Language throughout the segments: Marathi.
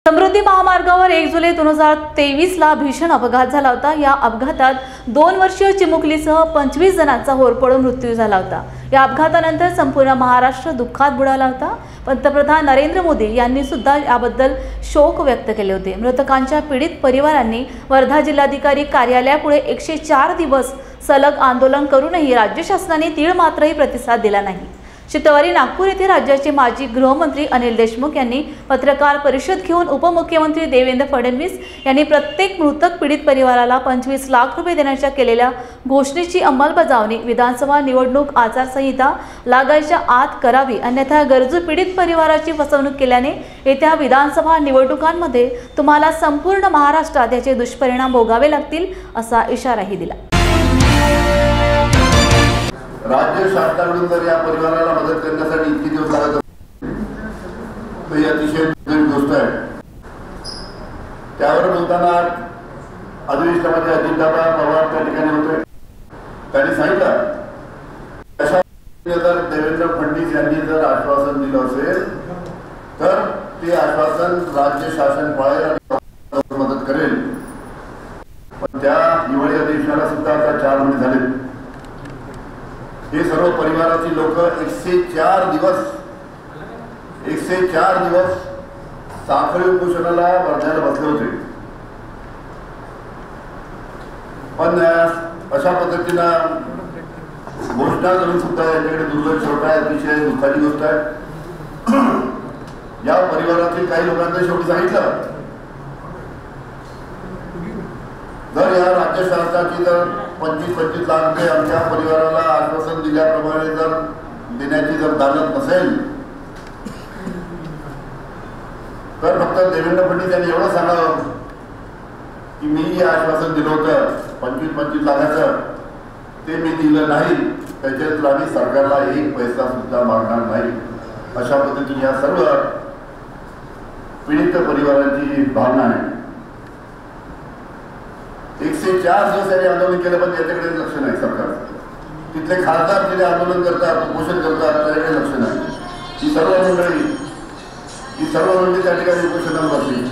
समृद्धी महामार्गावर 1 जुलै 2023 ला भीषण अपघात झाला होता। या अपघातात 2 वर्षीय चिमुकलीसह 25 जणांचा होरपळून मृत्यू झाला होता। या अपघातानंतर संपूर्ण महाराष्ट्र दुःखात बुडाला होता। पंतप्रधान नरेंद्र मोदी यांनी सुद्धा याबद्दल शोक व्यक्त केले होते। मृतकांच्या पीडित परिवारांनी वर्धा जिल्हाधिकारी कार्यालयापुढे 104 दिवस सलग आंदोलन करूनही राज्य शासनाने तीळ मात्रही प्रतिसाद दिला नाही। शुक्रवारी नागपूर येथे राज्याचे माजी गृहमंत्री अनिल देशमुख यांनी पत्रकार परिषद घेऊन उपमुख्यमंत्री देवेंद्र फडणवीस यांनी प्रत्येक मृतक पीडित परिवाराला 25 लाख रुपये देण्याच्या केलेल्या घोषणेची अंमलबजावणी विधानसभा निवडणूक आचारसंहिता लागायच्या आत करावी, अन्यथा गरजू पीडित परिवाराची फसवणूक केल्याने येत्या विधानसभा निवडणुकांमध्ये तुम्हाला संपूर्ण महाराष्ट्रात याचे दुष्परिणाम भोगावे लागतील असा इशाराही दिला। राज्य शासनाकडून जर या परिवाराला मदत करण्यासाठी इतके दिवस लागत ही अतिशय गोष्ट आहे। त्यावर बोलताना अधिवेशनामध्ये अजितदादा पवार त्या ठिकाणी होते। त्यांनी सांगितलं जर देवेंद्र फडणवीस यांनी जर आश्वासन दिलं असेल तर ते आश्वासन राज्य शासन पाळेल आणि मदत करेल। पण त्या हिवाळी अधिवेशनाला सुद्धा आता 4 महिने झाले। हे सर्व परिवाराची लोक 104 दिवस साखळी उपोषणाला वर्ध्याला बसले होते। पण अशा पद्धतीनं घोषणा करून सुद्धा यांच्याकडे दुर्लक्ष होत आहे। अतिशय दुःखाची गोष्ट आहे। या परिवारातील काही लोकांना शेवटी सांगितलं जर या राज्य शासनाची जर 25 लाख रुपये आमच्या परिवाराला आश्वासन दिल्याप्रमाणे जर देण्याची जर दालत नसेल तर फक्त देवेंद्र फडणवीस यांनी एवढं सांगावं की मी हे आश्वासन दिलं होतं 25 लाखाचं, ते मी दिलं नाही, त्याच्यात आम्ही सरकारला 1 पैसा सुद्धा मागणार नाही। अशा पद्धतीने या सर्व पीडित परिवारांची भावना आहे। 104 दिवस त्यांनी आंदोलन केलं पण त्याच्याकडे लक्ष नाही सरकार। तिथले खासदार तिथे आंदोलन करतात, उपोषण करतात, त्याच्याकडे लक्ष नाही। ही सर्व मंडळी त्या ठिकाणी उपोषणाला बसली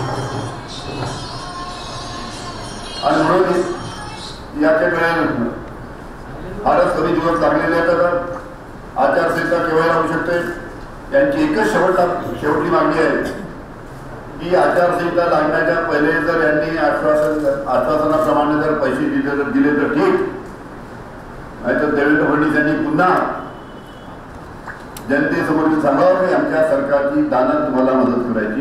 आणि म्हणून याच्याकडे फारच कमी दिवस लागलेले आहेत। आचारसंहिता केव्हा लागू शकते यांची एकच शेवटची मागणी आहे की आचारसंहिता लागण्याच्या पहिले जर यांनी आश्वासनाप्रमाणे जर पैसे दिले तर ठीक, नाहीतर देवेंद्र फडणवीस यांनी पुन्हा जनतेसमोर सांगावं की आमच्या सरकारची दानत तुम्हाला मदत करायची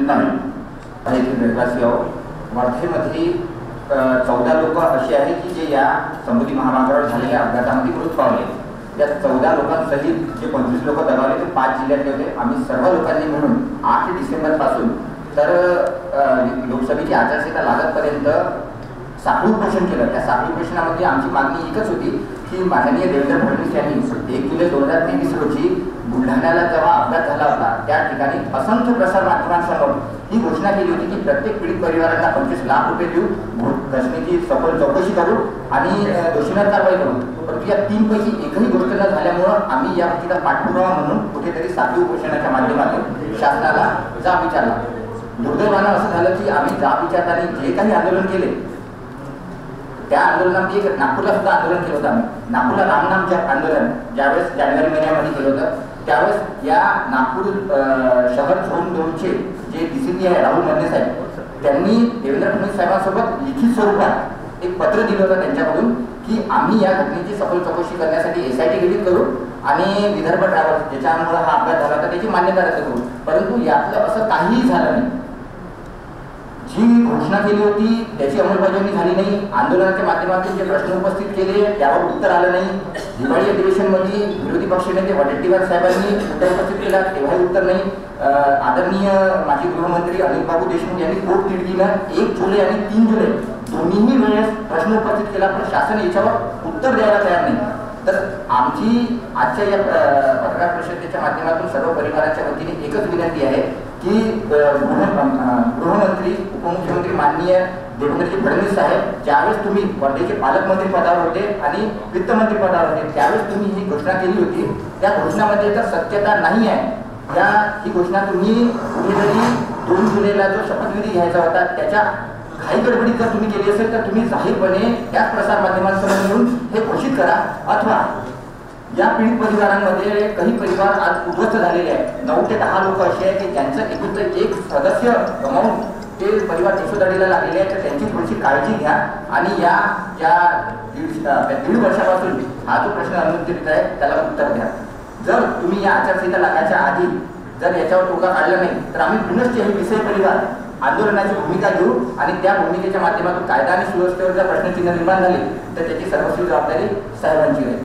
नाही। वर्धेमध्ये 14 लोक अशी आहेत की जे या समृद्धी महामार्गावर झालेल्या अपघातामध्ये मृत पावले। या 14 लोकांसहित जे 25 लोक दगावले ते 5 जिल्ह्यातले होते। आम्ही सर्व लोकांनी म्हणून 8 डिसेंबर पासून तर लोकसभेची आचारसंहिता लागतपर्यंत साखळी उपोषण केलं। त्या साखळी उपोषणामध्ये आमची मागणी एकच होती की माननीय देवेंद्र फडणवीस यांनी 1 जुलै 2023 रोजी बुलढाण्याला जेव्हा अपघात झाला होता त्या ठिकाणी असंख्य प्रसार माध्यमांसमोर ही घोषणा केली होती की प्रत्येक पीडित परिवाराला 25 लाख रुपये देऊ, घटनेची सखोल चौकशी करू आणि दोषींवर कारवाई करू। परंतु या 3 पैकी एकही गोष्ट न झाल्यामुळं आम्ही या गोष्टीला पाठपुरावा म्हणून कुठेतरी साखळी उपोषणाच्या माध्यमातून शासनाला जाब विचारला। दुर्दैवानं असं झालं की आम्ही जाब विचारताना जे काही आंदोलन केले त्या आंदोलनामध्ये एक नागपूरला सुद्धा आंदोलन केलं होतं। आम्ही नागपूरला रामनाम आंदोलन ज्यावेळेस जानेवारी महिन्यामध्ये केलं होतं त्यावेळेस या नागपूर शहर झोन 2चे जे डीसीपी आहे राहुल मधने साहेब त्यांनी देवेंद्र फडणवीस साहेबांसोबत लिखित स्वरूपात एक पत्र दिलं होतं त्यांच्याकडून की आम्ही या घटनेची सखोल चौकशी करण्यासाठी SIT गठीत करू आणि विदर्भ ट्रॅव्हल्स ज्याच्यामुळे हा अपघात झाला होता त्याची मान्यता रद्द करू। परंतु यातलं असं काहीही झालं नाही। जी घोषणा केली होती त्याची अंमलबजावणी झाली नाही। आंदोलनाच्या माध्यमातून जे प्रश्न उपस्थित केले त्यावर उत्तर आलं नाही। हिवाळी अधिवेशनमध्ये विरोधी पक्षनेते वडेट्टीवार साहेबांनी मुद्दा उपस्थित केला तेव्हाही उत्तर नाही। आदरणीय माजी गृहमंत्री अनिल बाबू देशमुख यांनी पोट तिडकीनं 1 जुलै आणि 3 जुलै दोन्ही वेळेस प्रश्न उपस्थित केला पण शासन याच्यावर उत्तर द्यायला तयार नाही। तर आमची आजच्या या पत्रकार परिषदेच्या माध्यमातून सर्व परिवाराच्या वतीने एकच विनंती आहे की गृहमंत्री उपमुख्यमंत्री माननीय देवेंद्रजी फडणवीस साहेब ज्यावेळेस तुम्ही वर्धेचे पालकमंत्री पदावर होते आणि वित्तमंत्री पदावर होते त्यावेळेस तुम्ही ही घोषणा केली होती। त्या घोषणामध्ये तर सत्यता नाही आहे। ही घोषणा तुम्ही कुठेतरी 2 जुलैला जो शपथविधी घ्यायचा होता त्याच्या काही गडबडीत जर तुम्ही केली असेल तर तुम्ही जाहीरपणे त्याच प्रसार माध्यमांसमोर येऊन हे घोषित करा. अथवा या पीडित परिवारांमध्ये काही परिवार आज उद्ध्वस्त झालेले आहेत. 9 ते 10 लोक असे आहेत की ज्यांचं एकूण एक सदस्य गमावून ते परिवार देशोधडीला लागलेले आहेत. तर त्यांची थोडीशी काळजी घ्या आणि या ज्या 1.5 वर्षापासून हा जो प्रश्न अनुत्तरित आहे त्याला उत्तर द्या. जर तुम्ही या आचारसंहिता लागायच्या आधी जर याच्यावर टोका काढला नाही तर आम्ही पुनश्च हे विषय परिवार आंदोलनाची भूमिका घेऊ आणि त्या भूमिकेच्या माध्यमातून कायदा आणि सुव्यवस्थेवर जर प्रश्नचिन्ह निर्माण झाले तर त्याची सर्वस्वी जबाबदारी साहेबांची आहे.